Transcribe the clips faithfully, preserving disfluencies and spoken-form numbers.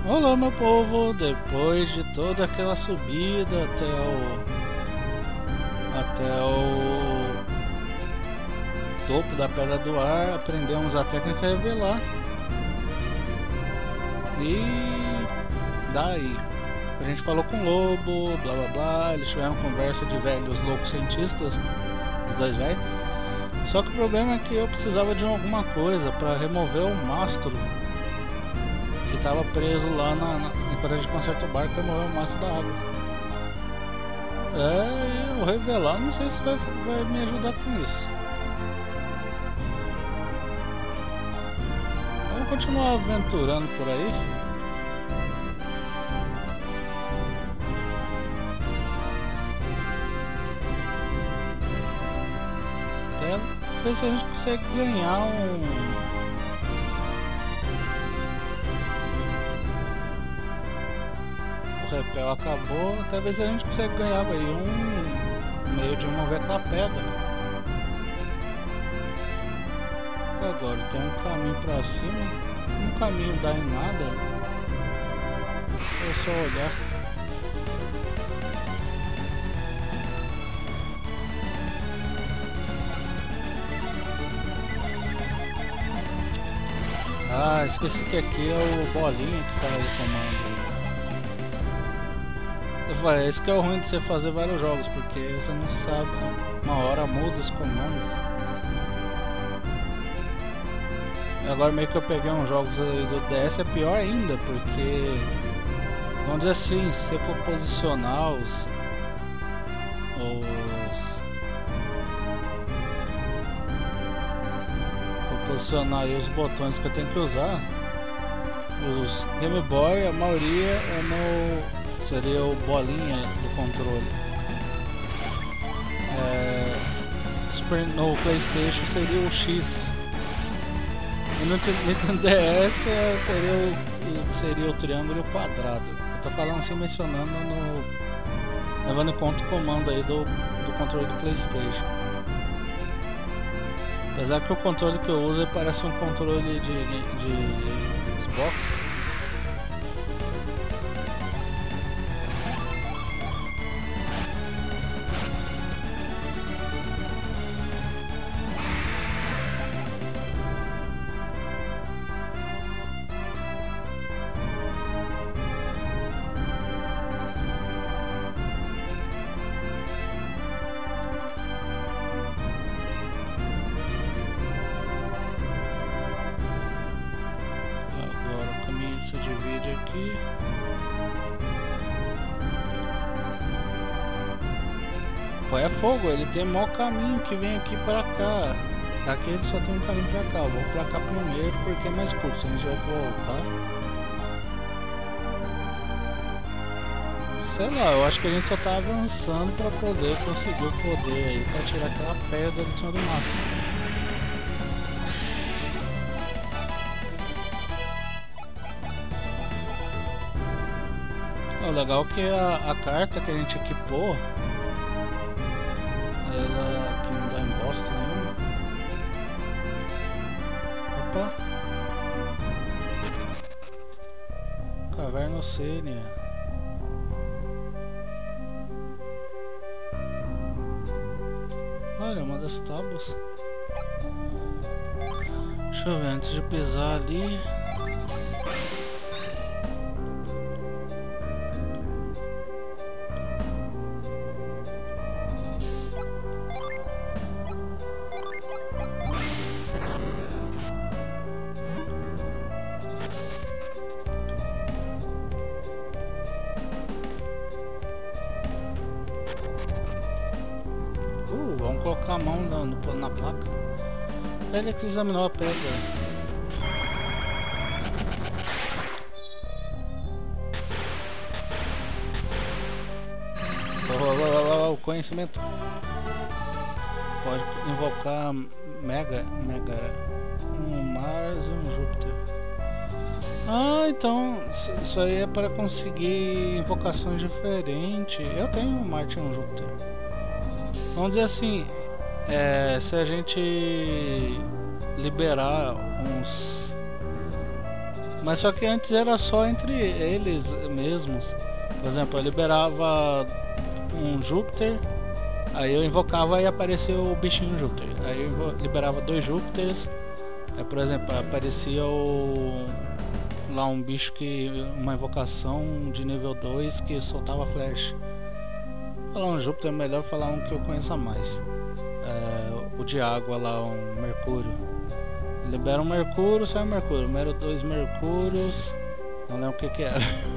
Olá, meu povo, depois de toda aquela subida até o até o topo da Pedra do Ar, aprendemos a técnica revelar. E daí a gente falou com o lobo, blá blá blá, eles tiveram conversa de velhos loucos cientistas, os dois velhos. Só que o problema é que eu precisava de alguma coisa para remover o mastro que estava preso lá na, na, enquanto a gente conserta o barco, para remover o mastro da água. É, eu revelar, não sei se vai, vai me ajudar com isso. Vamos continuar aventurando por aí. Até ver se a gente consegue ganhar um... O repel acabou, até ver se a gente consegue ganhar aí um meio de mover aquela pedra. Agora tem um caminho pra cima, um caminho dá em nada. É só olhar. Ah, esqueci que aqui é o bolinha que faz o comando. Eu falei, esse que é o ruim de você fazer vários jogos, porque você não sabe, uma hora muda os comandos. Agora meio que eu peguei uns jogos do D S, é pior ainda, porque vamos dizer assim, se você for posicionar os os for posicionar aí os botões que eu tenho que usar, os Game Boy, a maioria é no seria o bolinha do controle. É, Super, no PlayStation seria o X. E no Nintendo D S seria o, seria o triângulo e o quadrado. Eu tô falando assim, mencionando no... levando em conta o comando aí do, do controle do PlayStation. Apesar que o controle que eu uso parece um controle de, de, de Xbox. É fogo, ele tem maior caminho que vem aqui pra cá. Aqui ele só tem um caminho pra cá. Eu vou pra cá primeiro porque é mais curto. Se a gente vai voltar, sei lá, eu acho que a gente só tá avançando pra poder conseguir o poder aí pra tirar aquela pedra de cima do mastro. O legal é que a, a carta que a gente equipou, ela aqui não dá em bosta nenhuma. Opa! Caverna Ocênia. Olha, uma das tábuas. Deixa eu ver, antes de pisar ali. Uh, vamos colocar a mão na, no, na placa. Ele que examinou a pedra. Oh, oh, oh, oh, o conhecimento. Pode invocar Mega, Mega, um Mars e um Júpiter. Ah, então isso aí é para conseguir invocações diferentes. Eu tenho um Marte e um Júpiter. Vamos dizer assim, é, se a gente liberar uns Mas só que antes era só entre eles mesmos. Por exemplo, eu liberava um Júpiter, aí eu invocava e aparecia o bichinho Júpiter. Aí eu liberava dois Júpiters, aí por exemplo, aparecia o... lá um bicho que... uma invocação de nível dois que soltava flash. Falar um Júpiter é melhor falar um que eu conheça mais. É, o de água lá, um Mercúrio. Libera um Mercúrio, sai um Mercúrio. Libera dois Mercúrios. Não lembro o que que era.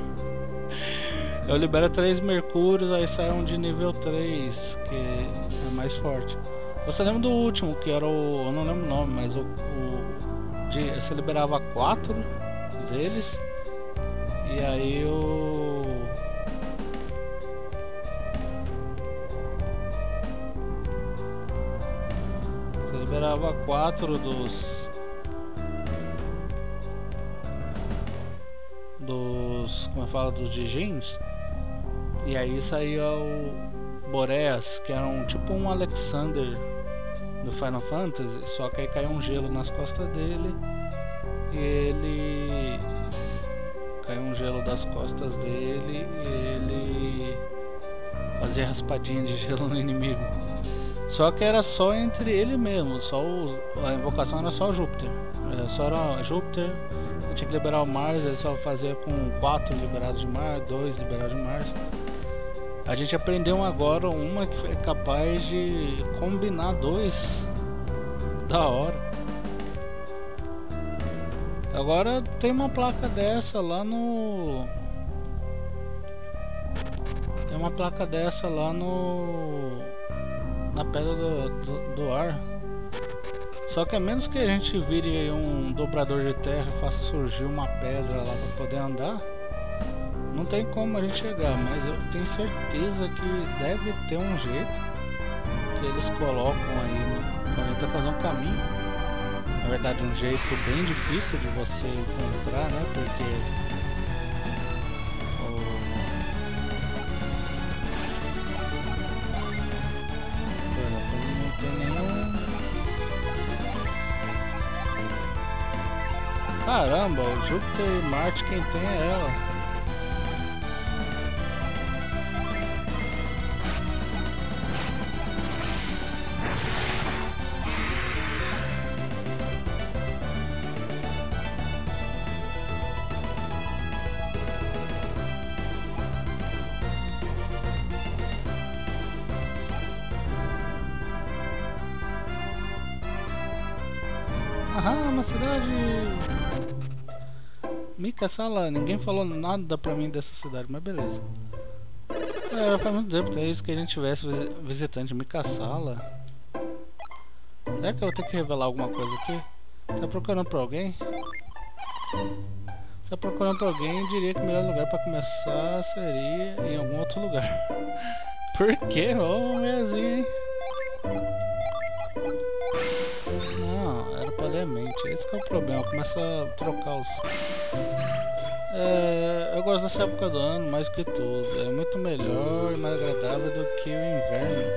Eu libero três Mercúrios, aí sai um de nível três, que é mais forte. Você lembra do último, que era o... eu não lembro o nome, mas o... o de, você liberava quatro deles. E aí o... você liberava quatro dos... dos... como eu falo, dos Djinns. E aí saía o Boreas, que era um tipo um Alexander do Final Fantasy, só que aí caiu um gelo nas costas dele e ele... caiu um gelo das costas dele e ele fazia raspadinha de gelo no inimigo. Só que era só entre ele mesmo, só o... a invocação era só o Júpiter. É, só era Júpiter, eu tinha que liberar o Mars, ele só fazia com quatro liberados de Mars, dois liberados de Mars. A gente aprendeu agora uma que é capaz de combinar dois. Da hora. Agora tem uma placa dessa lá no... tem uma placa dessa lá no... na pedra do, do, do ar. Só que a menos que a gente vire um dobrador de terra e faça surgir uma pedra lá para poder andar, não tem como a gente chegar, mas eu tenho certeza que deve ter um jeito que eles colocam aí, né, pra gente fazer um caminho. Na verdade, um jeito bem difícil de você encontrar, né? Porque o... não tem nenhum... Caramba, o Júpiter e Marte, quem tem é ela. Aham, uma cidade... Mikasala, ninguém falou nada pra mim dessa cidade, mas beleza. É, faz muito tempo, é isso que a gente tivesse visitante Mikasala. Será que eu vou ter que revelar alguma coisa aqui? Tá procurando por alguém? Tá procurando por alguém, eu diria que o melhor lugar pra começar seria em algum outro lugar. Por quê? Ô, oh, meiazinho, hein? A mente, esse que é o problema, começa a trocar os... É, eu gosto dessa época do ano mais que tudo, é muito melhor e mais agradável do que o inverno.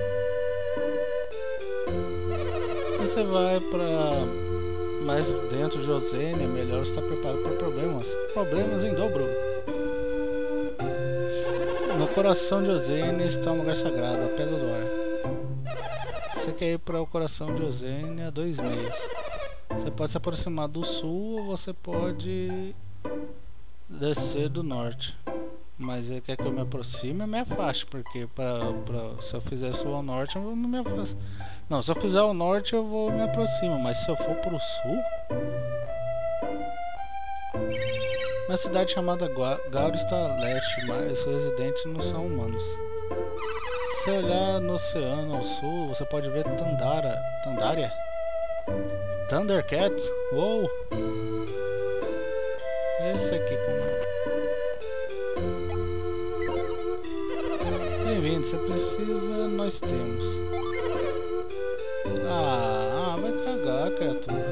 Você vai pra mais dentro de Ozenia, melhor estar preparado para problemas, problemas em dobro. No coração de Ozenia está um lugar sagrado, a Pedra do Ar. Você quer ir para o coração de Ozenia dois meses. Você pode se aproximar do sul ou você pode descer do norte. Mas ele quer que eu me aproxime, é meio fácil, porque pra, pra, se eu fizer sul ao norte eu não me aproximo. Não, se eu fizer ao norte eu vou me aproximar, mas se eu for pro sul... Uma cidade chamada Gaur está a leste, mas os residentes não são humanos. Se olhar no oceano ao sul, você pode ver Tandara. Tandaria? Thundercats? Uou! Esse aqui como... Bem-vindo, você precisa, nós temos. Ah, vai cagar, criatura.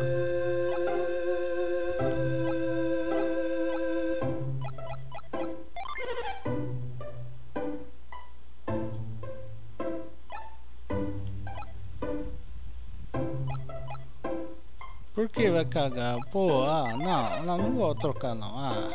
Por que vai cagar? Pô, ah, não, não, não vou trocar não. Ah.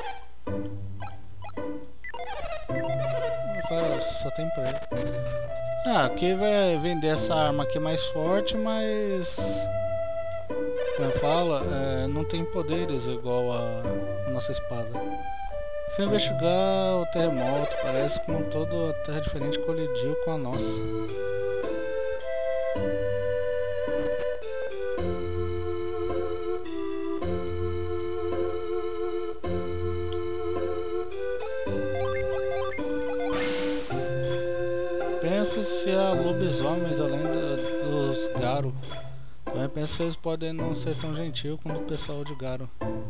Só tem preto. Ah, aqui vai vender essa arma aqui mais forte, mas... Como fala, é, não tem poderes igual a, a nossa espada. Fui investigar o terremoto, parece que como toda a terra diferente colidiu com a nossa. Penso se há lobisomens além dos Garo. Também penso que eles podem não ser tão gentil quanto o pessoal de Garo.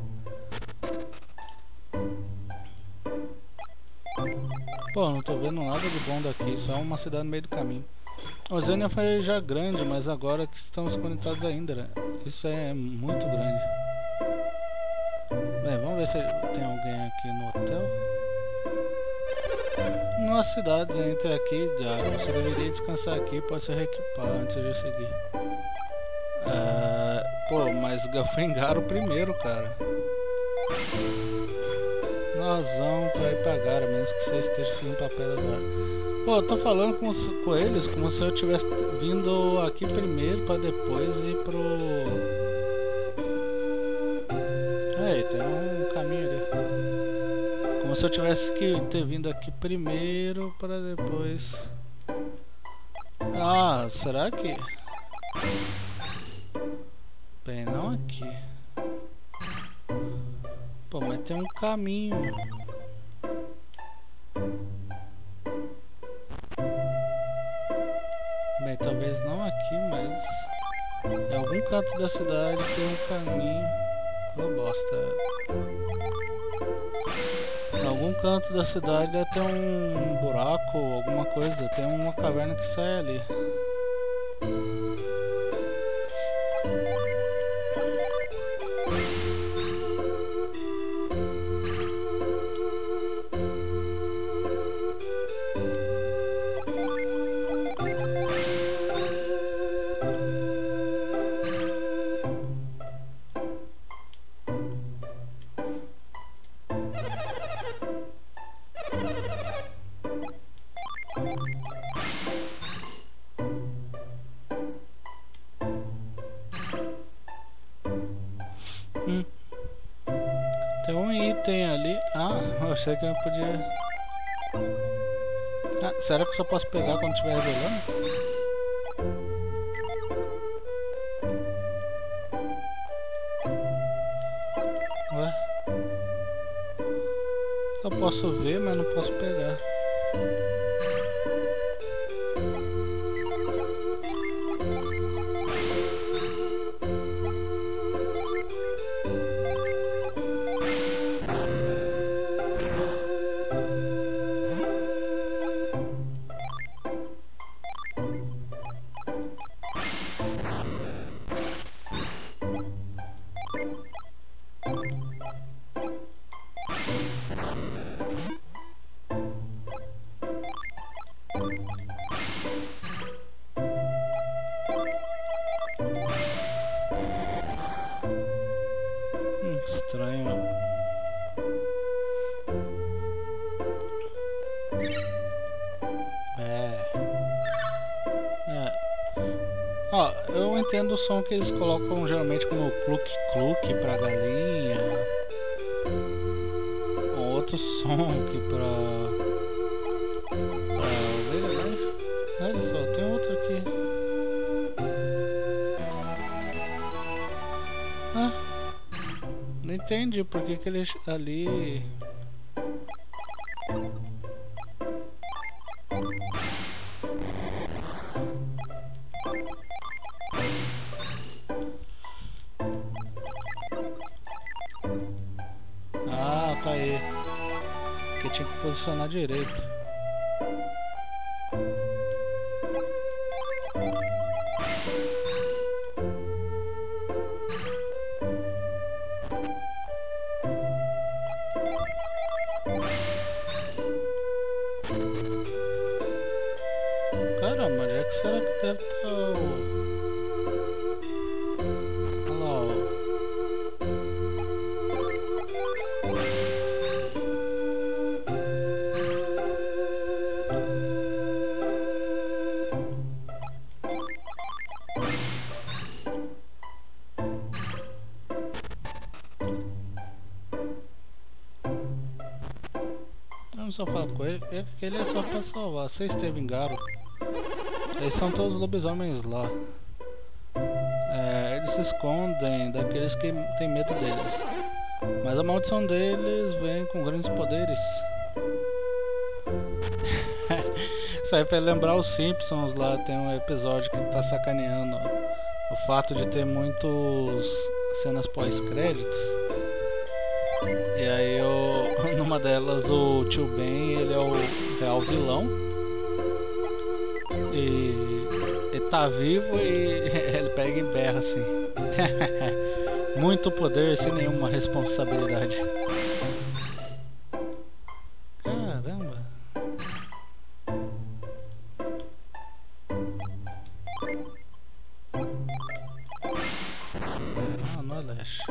Pô, não tô vendo nada de bom daqui, só uma cidade no meio do caminho. O Zênia foi já grande, mas agora que estamos conectados ainda, né? Isso é muito grande. Bem, vamos ver se tem alguém aqui no hotel. Nas cidades entre aqui, Garo, você deveria descansar aqui, pode se reequipar antes de seguir. Uh, pô, mas eu fui em Garo primeiro, cara. Nós vamos pra ir pra Garo, menos que você esteja seguindo o papel agora. Pô, eu tô falando com, com eles como se eu tivesse vindo aqui primeiro pra depois ir pro... Aí, tem um caminho ali. Como se eu tivesse que ter vindo aqui primeiro pra depois... Ah, será que... Bem, não aqui. Pô, mas tem um caminho. Bem, talvez não aqui, mas em algum canto da cidade tem um caminho. Ô, bosta. Em algum canto da cidade deve ter um buraco, alguma coisa. Tem uma caverna que sai ali. Hum. Tem um item ali. Ah, eu achei que eu podia. Ah, será que eu só posso pegar quando estiver revelando? Ué? Eu posso ver, mas não posso pegar. Hum, estranho. É. É. Ó, eu entendo o som que eles colocam geralmente como cluck-cluck pra galinha. Ou outro som que pra... pra ovelha, mas... Olha só, tem outro aqui. Ah, não entendi por que que ele ali... Ah, tá aí. Que tinha que posicionar direito. Caramba, onde é que será que deve estar o... Olha lá, ó. não só fala com ele, é porque ele é só pra salvar. Você esteve em Garo. Eles são todos lobisomens lá. É, eles se escondem daqueles que têm medo deles. Mas a maldição deles vem com grandes poderes. Isso aí faz lembrar os Simpsons lá. Tem um episódio que tá sacaneando o fato de ter muitos cenas pós-créditos. E aí eu, numa delas o tio Ben, ele é o real vilão. E ele tá vivo e ele pega e berra assim. Muito poder sem nenhuma responsabilidade. Caramba. Ah, não é leste.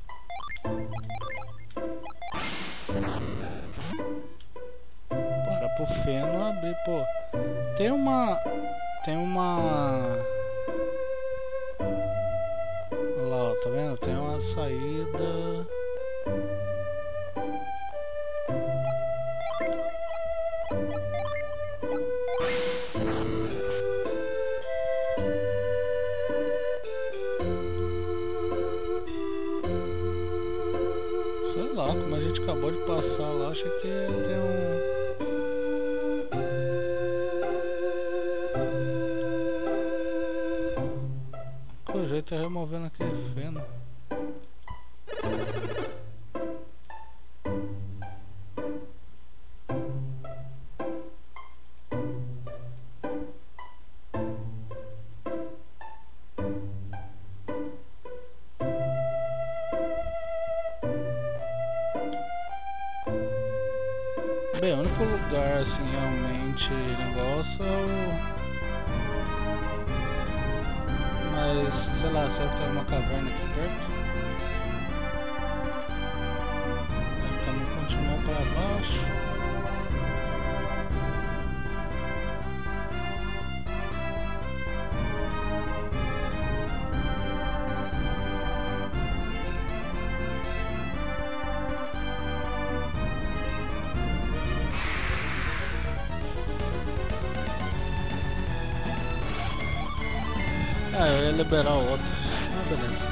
Bora pro feno abrir, pô. Tem uma... Tem uma... Olha lá, ó, tá vendo? Tem uma saída... Sei lá, como a gente acabou de passar lá, achei que ia ter um... O jeito é removendo aquele feno. Bem, o único lugar assim realmente negócio é o... Mas, sei lá, será que tem uma caverna aqui perto? O caminho continua para baixo. Ah, eu ia liberar o outro. Ah, beleza.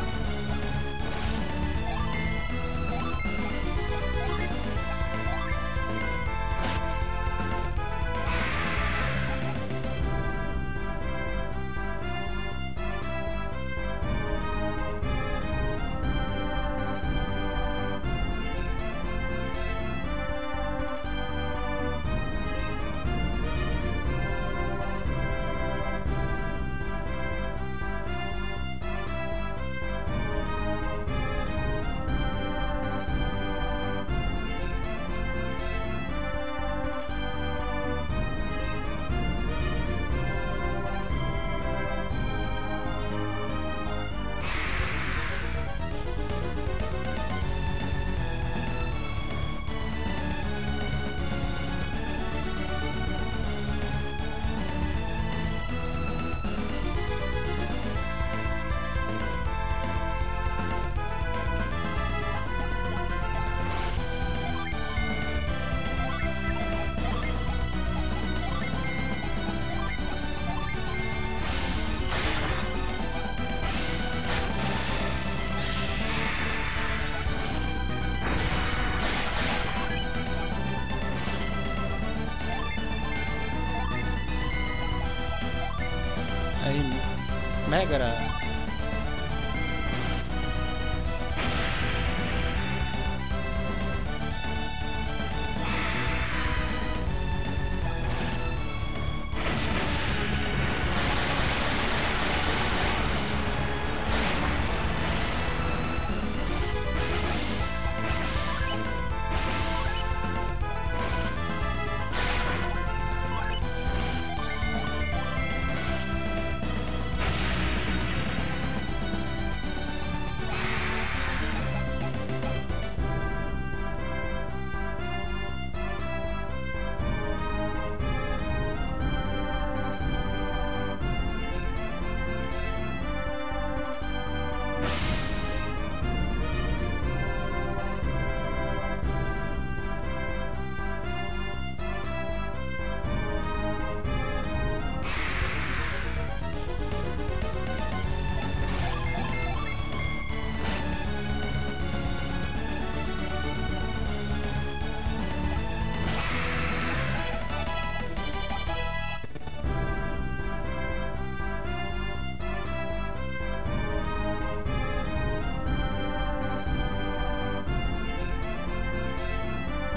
Aí, Megara.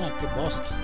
Ah, que bosta.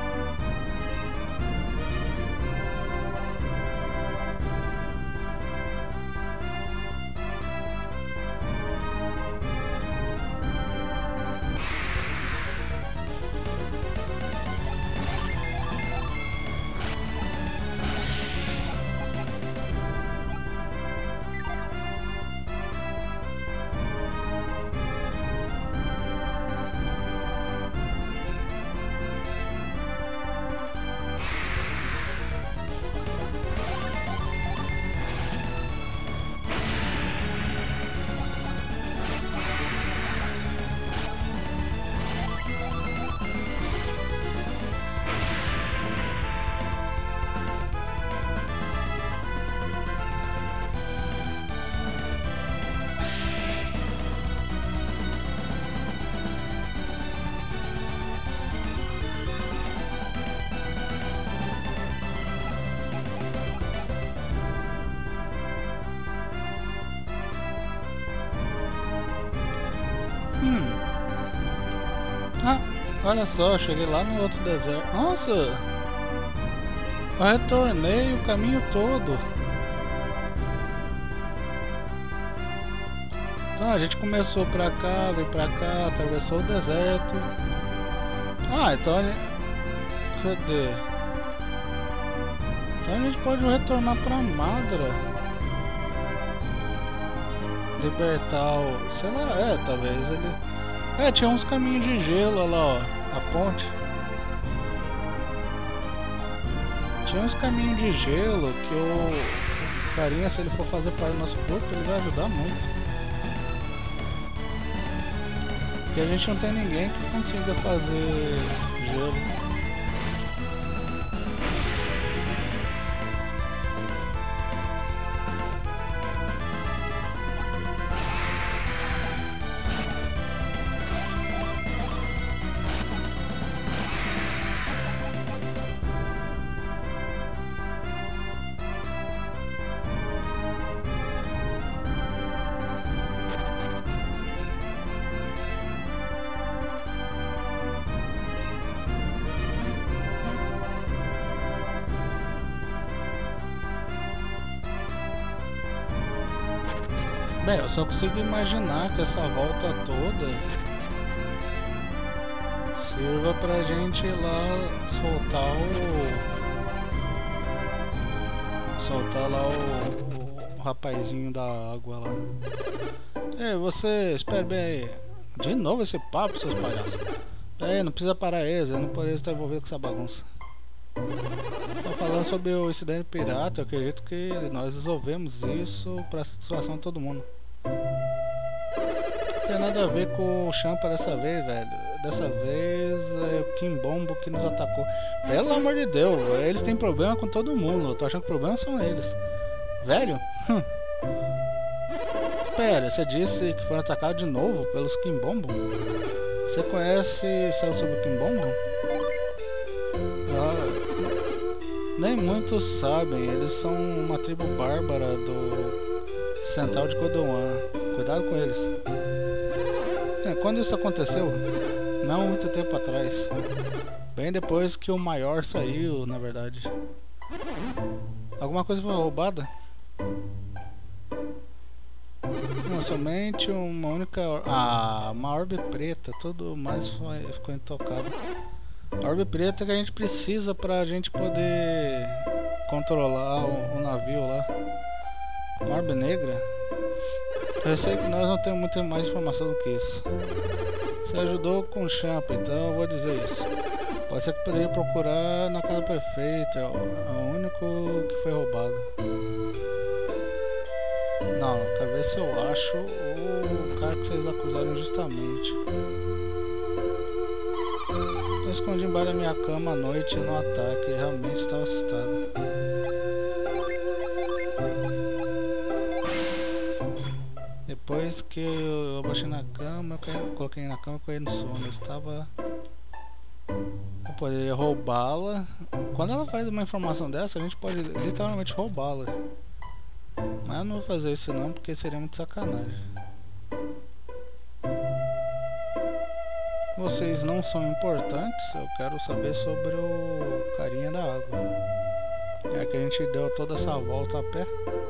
Hum. Ah, olha só, cheguei lá no outro deserto. Nossa! Eu retornei o caminho todo. Então a gente começou pra cá, veio pra cá, atravessou o deserto. Ah, então a gente... Cadê? Então a gente pode retornar pra Madra. Libertar o... sei lá, é, talvez ele... É, tinha uns caminhos de gelo, olha lá, ó, a ponte. Tinha uns caminhos de gelo que o carinha, se ele for fazer parte do nosso grupo, ele vai ajudar muito. Porque a gente não tem ninguém que consiga fazer gelo. Bem, eu só consigo imaginar que essa volta toda sirva pra gente ir lá soltar o... soltar lá o, o rapazinho da água lá. Ei, você, espere bem aí. De novo esse papo, seus palhaços. É, não precisa parar eles, eu não poderia estar envolvido com essa bagunça. Tô falando sobre o incidente pirata, eu acredito que nós resolvemos isso pra satisfação de todo mundo. Não tem nada a ver com o Champa dessa vez, velho. Dessa vez é o Kimbombo que nos atacou. Pelo amor de Deus, eles têm problema com todo mundo. Eu tô achando que o problema são eles. Velho? Hum. Pera, você disse que foram atacados de novo pelos Kimbombo? Você conhece, sabe sobre o Kimbombo? Ah, nem muitos sabem, eles são uma tribo bárbara do Central de Kodowan. Cuidado com eles. É, quando isso aconteceu? Não muito tempo atrás. Bem depois que o maior saiu, na verdade. Alguma coisa foi roubada? Não, somente uma única... Ah, uma orbe preta. Tudo mais foi, ficou intocado. A orbe preta que a gente precisa pra gente poder controlar o, o navio lá. Uma orbe negra? Eu sei que nós não temos muita mais informação do que isso. Você ajudou com o Champa, então eu vou dizer isso. Pode ser que poderia procurar na casa prefeita, é o único que foi roubado. Não, quero ver se eu acho o cara que vocês acusaram injustamente. Eu escondi embaixo da minha cama à noite no ataque, realmente estava assustado. Depois que eu baixei na cama, eu caí, coloquei na cama e caí no sono. Eu estava... Eu poderia roubá-la. Quando ela faz uma informação dessa, a gente pode literalmente roubá-la. Mas eu não vou fazer isso não, porque seria muito sacanagem. vocês não são importantes, eu quero saber sobre o carinha da água. É que a gente deu toda essa volta a pé.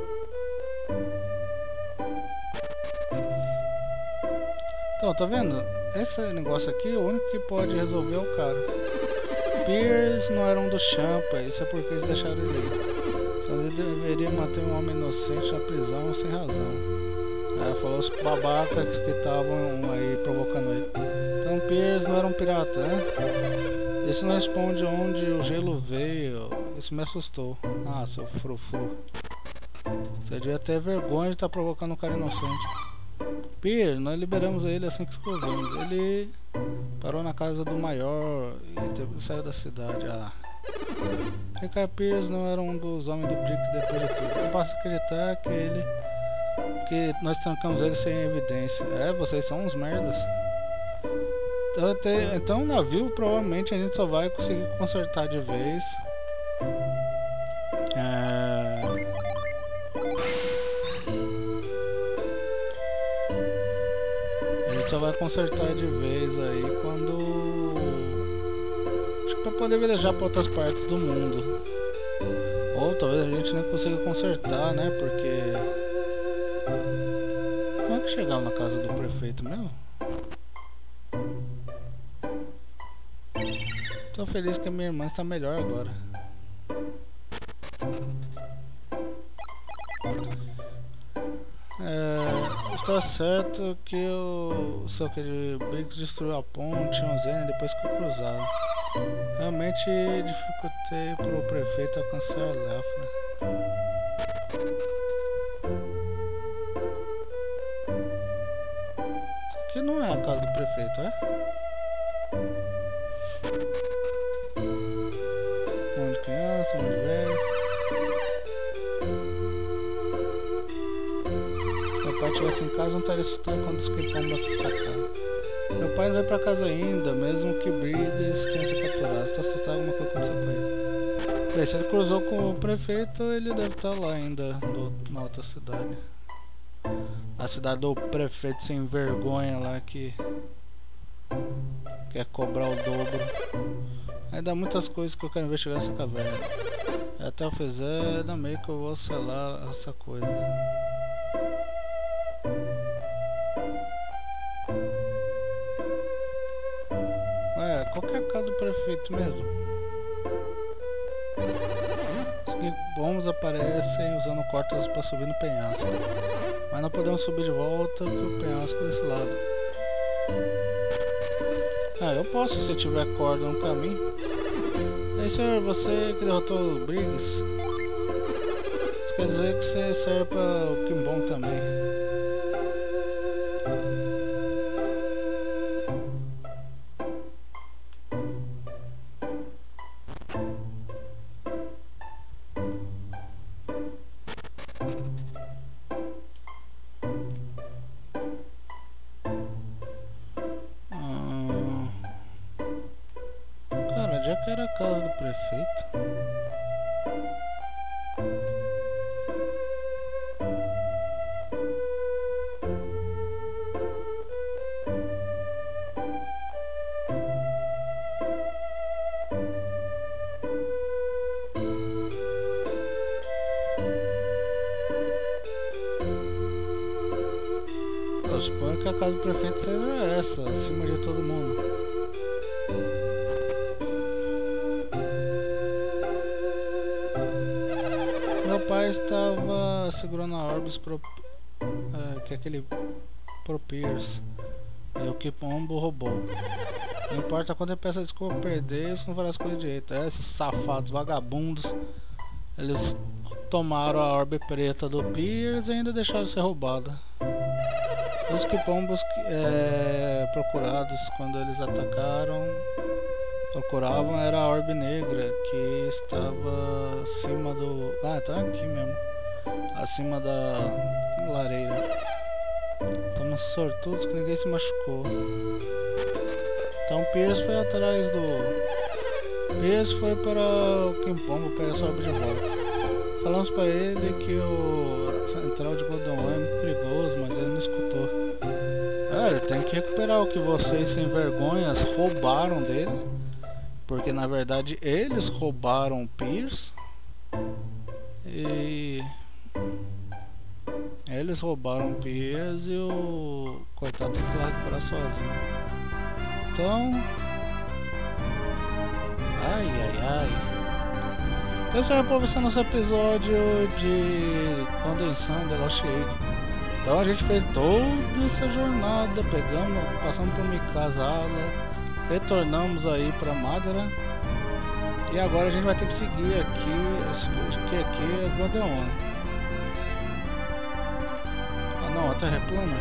Então, tá vendo? Esse negócio aqui, o único que pode resolver é o cara. Pierce não era um dos Champa, isso é porque eles deixaram ele ir. Então ele deveria manter um homem inocente na prisão sem razão. Aí falou os babacas que estavam aí provocando ele. Então Pierce não era um pirata, né? Isso não responde onde o gelo veio. Isso me assustou. Ah, seu frufru. Você devia ter vergonha de estar provocando um cara inocente. Pierce, nós liberamos ele assim que escovemos. Ele parou na casa do maior e saiu da cidade. Ah. Ricardo Pierce não era um dos homens do Brick depois de tudo. Eu posso acreditar que ele... que nós trancamos ele sem evidência. É, vocês são uns merdas. Então, te, então o navio provavelmente a gente só vai conseguir consertar de vez. É... A gente só vai consertar de vez aí quando... acho que pra poder viajar para outras partes do mundo. Ou talvez a gente nem consiga consertar, né? Porque... como é que chegava na casa do prefeito mesmo? Tô feliz que a minha irmã está melhor agora. É, está certo que o seu querido Briggs destruiu a ponte, Onzena, e depois ficou cruzado. Realmente dificultei para o prefeito alcançar a Lafra. Aqui não é a casa do prefeito, é? Um de criança, um de velho. Se meu pai estivesse em casa, não estaria assustado quando os Kipombas atacaram. Meu pai não veio pra casa ainda, mesmo que Briggs tenha se capturado. Estou assustado alguma coisa aconteceu com ele. Bem, se ele cruzou com o prefeito, ele deve estar lá ainda, do, na outra cidade. A cidade do prefeito sem vergonha lá que quer cobrar o dobro. Aí dá muitas coisas que eu quero investigar nessa caverna. Até eu fizer, ainda meio que eu vou selar essa coisa. Ué, qual que é a casa do prefeito mesmo? Os bombos aparecem usando cortas para subir no penhasco. Mas não podemos subir de volta pro penhasco desse lado. Ah, eu posso se tiver corda no caminho. Aí, senhor, você que derrotou o Briggs, isso quer dizer que você serve para o Kimbom também. Já que era a casa do prefeito. Eu suponho que a casa do prefeito seja essa, acima de todo mundo. Meu pai estava segurando a Orbis pro, é, que é aquele pro Pierce, é o que Pombo roubou. Não importa quanta peça de desculpa perder, isso não fará as coisas direito. É, esses safados vagabundos, eles tomaram a orbe preta do Pierce e ainda deixaram ser roubada. Os Kipombos é, procurados quando eles atacaram, procuravam era a orbe negra que estava acima do... ah, tá aqui mesmo, acima da lareira. Estamos sortudos que ninguém se machucou. Então Pierce foi atrás do... Pierce foi para o Kimpombo pegar sua orbe de volta. Falamos para ele que o central de Godon é muito perigoso, mas ele não escutou. Ah, ele tem tem que recuperar o que vocês sem vergonhas roubaram dele. Porque na verdade eles roubaram o Pierce. E... Eles roubaram o Pierce e o coitado tem que lá recuperar sozinho. Então... Ai, ai, ai. Então esse vai ser nosso episódio de Condensando The Lost Age. Então a gente fez toda essa jornada, pegamos, passamos por Mikazala, retornamos aí pra Madara. E agora a gente vai ter que seguir aqui, esse que aqui é Godeon. Ah não, a Terra é plana.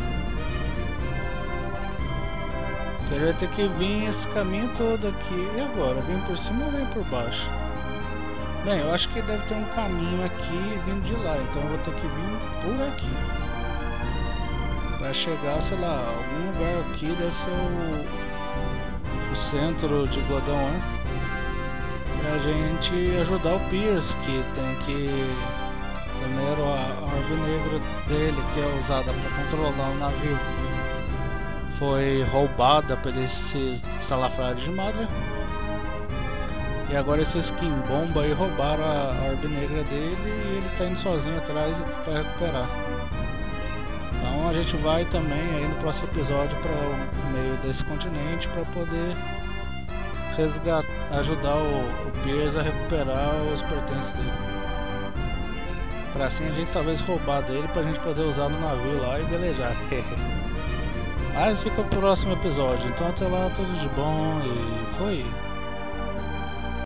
Você vai ter que vir esse caminho todo aqui. E agora? Vem por cima ou vem por baixo? Bem, eu acho que deve ter um caminho aqui vindo de lá, então eu vou ter que vir por aqui. Pra chegar, sei lá, algum lugar aqui deve ser o, o centro de Godeon. Pra gente ajudar o Pierce, que tem que... Primeiro a orbe negra dele, que é usada para controlar o navio, foi roubada por esses salafrários de Madara. E agora esses Skin Bomba aí roubaram a orbe negra dele e ele tá indo sozinho atrás para recuperar. Então a gente vai também aí no próximo episódio para o meio desse continente para poder resgatar, ajudar o, o Pierce a recuperar os pertences dele. Para assim a gente talvez roubar dele pra gente poder usar no navio lá e velejar. Mas fica pro próximo episódio. Então até lá, tudo de bom e foi.